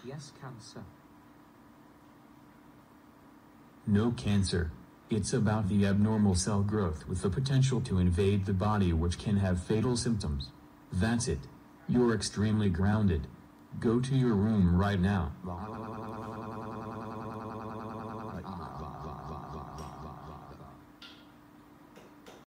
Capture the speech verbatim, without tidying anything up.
Yes, cancer. No cancer. It's about the abnormal cell growth with the potential to invade the body, which can have fatal symptoms. That's it. You're extremely grounded. Go to your room right now.